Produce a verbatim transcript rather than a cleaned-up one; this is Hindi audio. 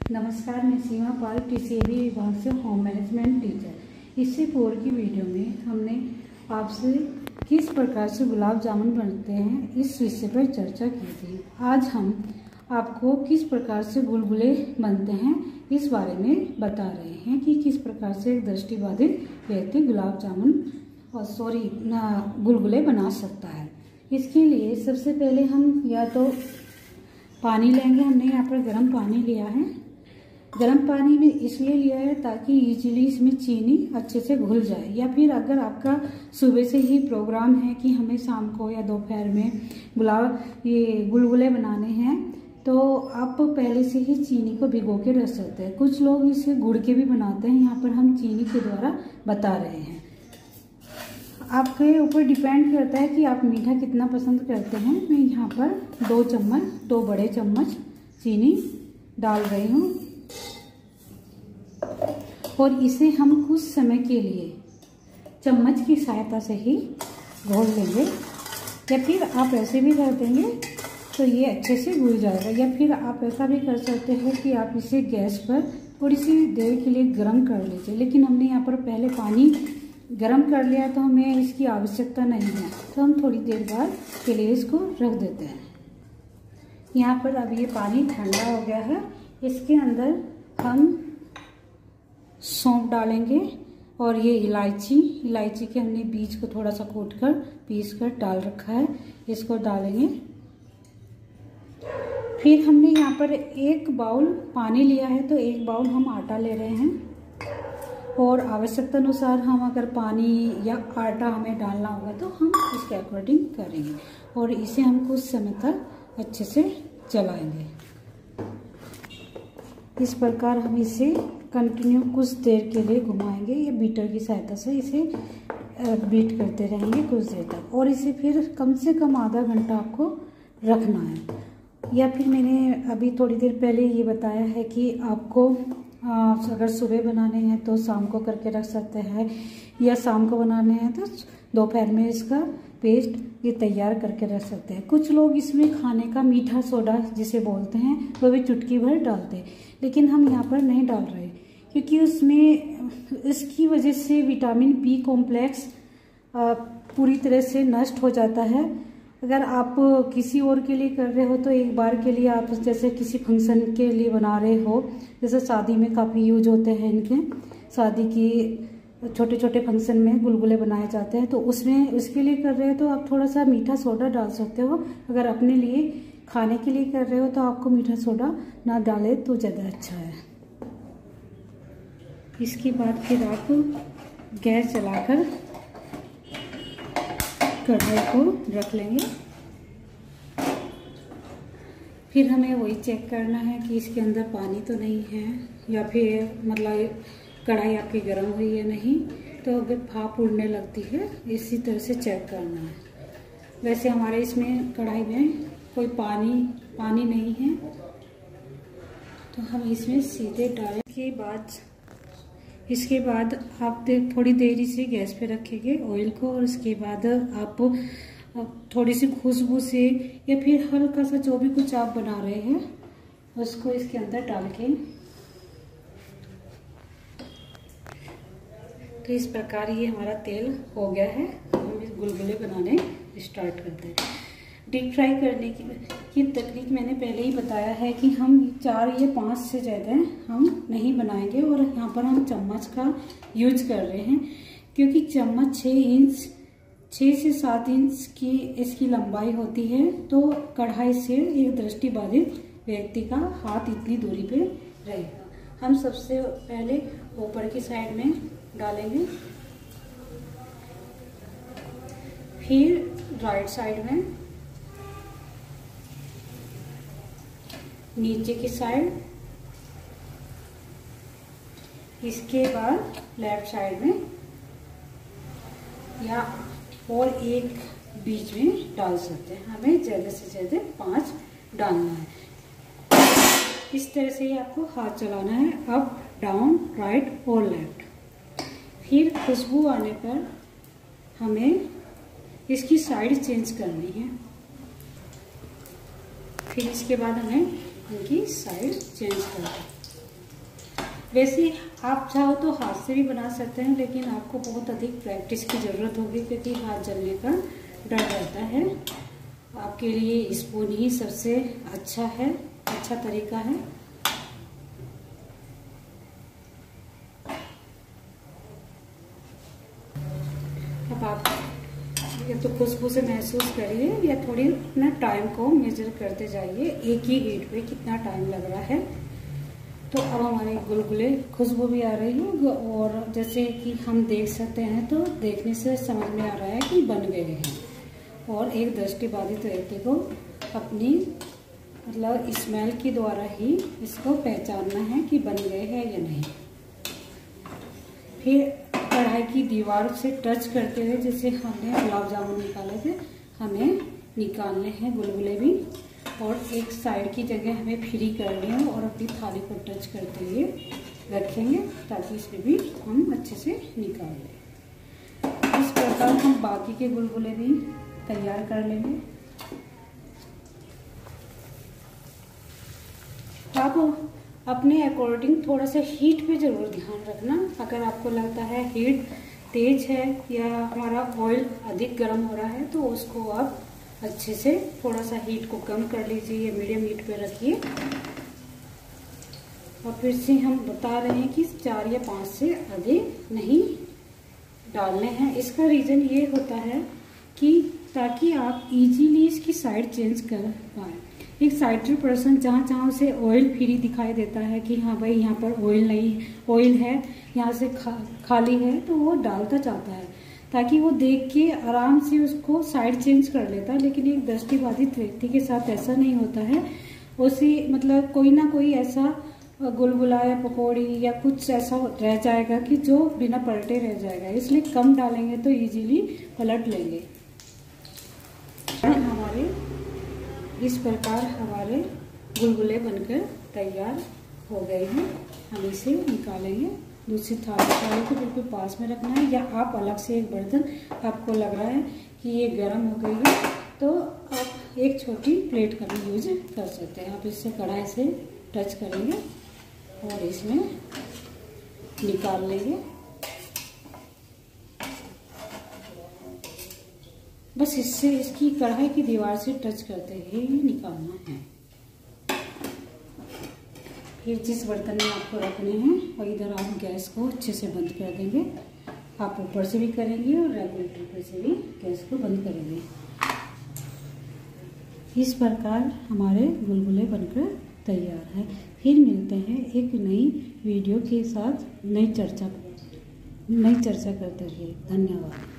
नमस्कार, मैं सीमा पाल टीसीएबी विभाग से होम मैनेजमेंट टीचर। इससे पूर्व की वीडियो में हमने आपसे किस प्रकार से गुलाब जामुन बनते हैं इस विषय पर चर्चा की थी। आज हम आपको किस प्रकार से गुलगुले बनते हैं इस बारे में बता रहे हैं कि किस प्रकार से एक दृष्टिबाधित व्यक्ति गुलाब जामुन और सॉरी गुलगुले बना सकता है। इसके लिए सबसे पहले हम या तो पानी लेंगे। हमने यहाँ पर गर्म पानी लिया है। गर्म पानी में इसलिए लिया है ताकि इजीली इसमें चीनी अच्छे से घुल जाए, या फिर अगर आपका सुबह से ही प्रोग्राम है कि हमें शाम को या दोपहर में गुलाब ये गुलगुले बनाने हैं तो आप पहले से ही चीनी को भिगो के रख सकते हैं। कुछ लोग इसे गुड़ के भी बनाते हैं, यहाँ पर हम चीनी के द्वारा बता रहे हैं। आपके ऊपर डिपेंड करता है कि आप मीठा कितना पसंद करते हैं। मैं यहाँ पर दो चम्मच दो बड़े चम्मच चीनी डाल रही हूँ और इसे हम कुछ समय के लिए चम्मच की सहायता से ही घोल लेंगे, या फिर आप ऐसे भी कर देंगे तो ये अच्छे से घुल जाएगा। या फिर आप ऐसा भी कर सकते हैं कि आप इसे गैस पर थोड़ी सी देर के लिए गर्म कर लीजिए, लेकिन हमने यहाँ पर पहले पानी गरम कर लिया तो हमें इसकी आवश्यकता नहीं है, तो हम थोड़ी देर बाद के लिए इसको रख देते हैं। यहाँ पर अब ये पानी ठंडा हो गया है। इसके अंदर हम सौंफ डालेंगे और ये इलायची इलायची के हमने बीज को थोड़ा सा कूट कर पीस कर डाल रखा है, इसको डालेंगे। फिर हमने यहाँ पर एक बाउल पानी लिया है तो एक बाउल हम आटा ले रहे हैं, और आवश्यकता अनुसार हम अगर पानी या आटा हमें डालना होगा तो हम इसके अकॉर्डिंग करेंगे, और इसे हम कुछ समय तक अच्छे से चलाएंगे। इस प्रकार हम इसे कंटिन्यू कुछ देर के लिए घुमाएंगे, या बीटर की सहायता से इसे बीट करते रहेंगे कुछ देर तक, और इसे फिर कम से कम आधा घंटा आपको रखना है। या फिर मैंने अभी थोड़ी देर पहले ये बताया है कि आपको आ, अगर सुबह बनाने हैं तो शाम को करके रख सकते हैं, या शाम को बनाने हैं तो दोपहर में इसका पेस्ट ये तैयार करके रख सकते हैं। कुछ लोग इसमें खाने का मीठा सोडा जिसे बोलते हैं वो भी चुटकी भर डालते हैं, लेकिन हम यहाँ पर नहीं डाल रहे क्योंकि उसमें इसकी वजह से विटामिन बी कॉम्प्लेक्स पूरी तरह से नष्ट हो जाता है। अगर आप किसी और के लिए कर रहे हो तो एक बार के लिए आप जैसे किसी फंक्शन के लिए बना रहे हो, जैसे शादी में काफ़ी यूज होते हैं इनके, शादी की छोटे छोटे फंक्शन में गुलगुले बनाए जाते हैं, तो उसमें उसके लिए कर रहे हो तो आप थोड़ा सा मीठा सोडा डाल सकते हो। अगर अपने लिए खाने के लिए कर रहे हो तो आपको मीठा सोडा ना डाले तो ज़्यादा अच्छा है। इसके बाद फिर आप गैस जलाकर कढ़ाई को रख लेंगे। फिर हमें वही चेक करना है कि इसके अंदर पानी तो नहीं है, या फिर मतलब कढ़ाई आपकी गर्म हुई है नहीं, तो अगर भाप उड़ने लगती है इसी तरह से चेक करना है। वैसे हमारे इसमें कढ़ाई में कोई पानी पानी नहीं है तो हम इसमें सीधे डालें के बाद इसके बाद आप थोड़ी देरी से गैस पे रखेंगे ऑयल को, और उसके बाद आप थोड़ी सी खुशबू से या फिर हल्का सा जो भी कुछ आप बना रहे हैं उसको इसके अंदर डाल के, तो इस प्रकार ये हमारा तेल हो गया है। हम इस गुलगुले बनाने स्टार्ट करते हैं। डीप फ्राई करने की, की तकनीक मैंने पहले ही बताया है कि हम चार या पाँच से ज़्यादा हम नहीं बनाएंगे, और यहाँ पर हम चम्मच का यूज कर रहे हैं क्योंकि चम्मच छः इंच छः से सात इंच की इसकी लंबाई होती है, तो कढ़ाई से एक दृष्टिबाधित व्यक्ति का हाथ इतनी दूरी पे रहेगा। हम सबसे पहले ऊपर की साइड में डालेंगे, फिर राइट साइड में, नीचे की साइड, इसके बाद लेफ्ट साइड में, या और एक बीच में डाल सकते हैं। हमें ज़्यादा से ज़्यादा पांच डालना है। इस तरह से ही आपको हाथ चलाना है, अप डाउन राइट और लेफ्ट। फिर खुशबू आने पर हमें इसकी साइड चेंज करनी है। फिर इसके बाद हमें इनकी साइड चेंज कर दें। वैसे आप चाहो तो हाथ से भी बना सकते हैं, लेकिन आपको बहुत अधिक प्रैक्टिस की ज़रूरत होगी क्योंकि हाथ जलने का डर रहता है। आपके लिए स्पून ही सबसे अच्छा है, अच्छा तरीका है। अब आप या तो खुशबू से महसूस करिए या थोड़ी अपना टाइम को मेजर करते जाइए, एक ही हीट पे कितना टाइम लग रहा है। तो अब हमारे गुलगुले खुशबू भी आ रही है और जैसे कि हम देख सकते हैं, तो देखने से समझ में आ रहा है कि बन गए हैं। और एक दृष्टिबाधित व्यक्ति को अपनी मतलब स्मेल के द्वारा ही इसको पहचानना है कि बन गए हैं या नहीं। फिर कढ़ाई की दीवार से टच करते हुए, जैसे हमने गुलाब जामुन निकाले थे, हमें निकालने हैं गुलगुले भी। और एक साइड की जगह हमें फ्री करनी है और अपनी थाली को टच करते हुए रखेंगे ताकि इसमें भी हम अच्छे से निकाल लें। इस प्रकार हम बाकी के गुलगुले भी तैयार कर लेंगे। आप अपने अकॉर्डिंग थोड़ा सा हीट पे जरूर ध्यान रखना। अगर आपको लगता है हीट तेज है या हमारा ऑयल अधिक गर्म हो रहा है, तो उसको आप अच्छे से थोड़ा सा हीट को कम कर लीजिए या मीडियम हीट पे रखिए। और फिर से हम बता रहे हैं कि चार या पाँच से अधिक नहीं डालने हैं। इसका रीज़न ये होता है कि ताकि आप इजीली इसकी साइड चेंज कर पाएँ। एक साइटेड पर्सन जहाँ जहाँ उसे ऑयल फ्री दिखाई देता है कि हाँ भाई यहाँ पर ऑयल नहीं, ऑयल है, यहाँ से खा, खाली है, तो वो डालता चाहता है ताकि वो देख के आराम से उसको साइड चेंज कर लेता है। लेकिन एक दृष्टिबाधित व्यक्ति के साथ ऐसा नहीं होता है। उसे मतलब कोई ना कोई ऐसा गुलगुला या पकौड़ी या कुछ ऐसा रह जाएगा कि जो बिना पलटे रह जाएगा, इसलिए कम डालेंगे तो इजीली पलट लेंगे। हमारे इस प्रकार हमारे गुलगुले बनकर तैयार हो गए हैं। हम इसे निकालेंगे। दूसरी थाली थाली को बिल्कुल पास में रखना है, या आप अलग से एक बर्तन, आपको लग रहा है कि ये गर्म हो गई है तो आप एक छोटी प्लेट का भी यूज कर सकते हैं। आप इससे कढ़ाई से टच करेंगे और इसमें निकाल लेंगे। बस इससे इसकी कढ़ाई की दीवार से टच करते ही निकालना है। फिर जिस बर्तन में आपको रखने हैं और इधर आप गैस को अच्छे से बंद कर देंगे। आप ऊपर से भी करेंगे और रेगुलेटर पर से भी गैस को बंद करेंगे। इस प्रकार हमारे गुलगुले बनकर तैयार है। फिर मिलते हैं एक नई वीडियो के साथ, नई चर्चा नई चर्चा करते रहिए। धन्यवाद।